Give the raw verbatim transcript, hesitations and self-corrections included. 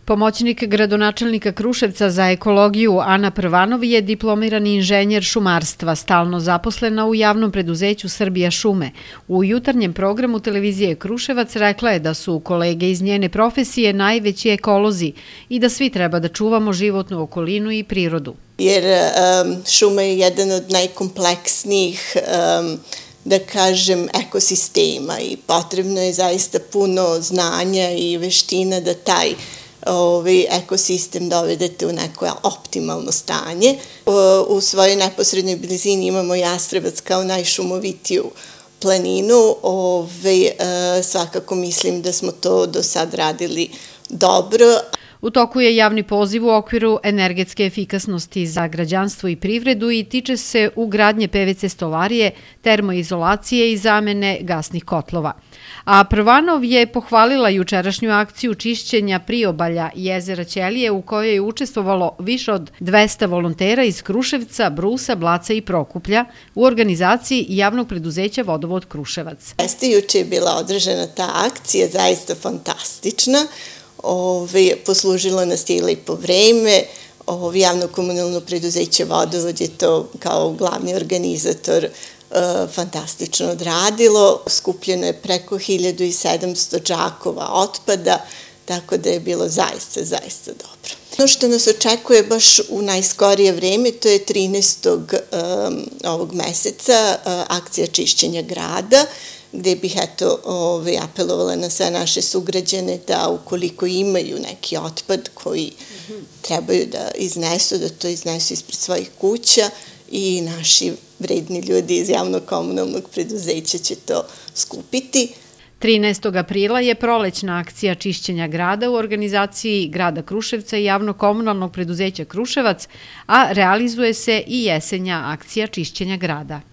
Pomoćnik gradonačelnika Kruševca za ekologiju Ana Prvanov je diplomirani inženjer šumarstva, stalno zaposlena u javnom preduzeću Srbija šume. U jutarnjem programu televizije Kruševac rekla je da su kolege iz njene profesije najveći ekolozi i da svi treba da čuvamo životnu okolinu i prirodu. Jer um, šuma je jedan od najkompleksnijih um, da kažem, ekosistema i potrebno je zaista puno znanja i veština da taj ovaj ekosistem dovedete u neko optimalno stanje. U svojoj neposrednoj blizini imamo Jastrebac kao najšumovitiju planinu. Ovaj, svakako mislim da smo to do sad radili dobro. U toku je javni poziv u okviru energetske efikasnosti za građanstvo i privredu i tiče se ugradnje P V C stolarije, termoizolacije i zamene gasnih kotlova. A Prvanov je pohvalila jučerašnju akciju čišćenja priobalja jezera Ćelije u kojoj je učestvovalo više od dvesta volontera iz Kruševca, Brusa, Blaca i Prokuplja u organizaciji javnog preduzeća Vodovod Kruševac. Jeste, juče je bila održana ta akcija, zaista fantastična. Ove, poslužilo nas je i lepo vreme. Ove, javno komunalno preduzeće Vodovod je to kao glavni organizator e, fantastično odradilo. Skupljeno je preko hiljadu sedamsto džakova otpada, tako da je bilo zaista, zaista dobro. Ono što nas očekuje baš u najskorije vreme, to je trinaestog Um, ovog meseca uh, akcija čišćenja grada, gde bih eto ovaj, apelovala na sve naše sugrađane da ukoliko imaju neki otpad koji trebaju da iznesu, da to iznesu ispred svojih kuća i naši vredni ljudi iz javnog komunalnog preduzeća će to skupiti. trinaestog aprila je prolećna akcija čišćenja grada u organizaciji grada Kruševca i javnog komunalnog preduzeća Kruševac, a realizuje se i jesenja akcija čišćenja grada.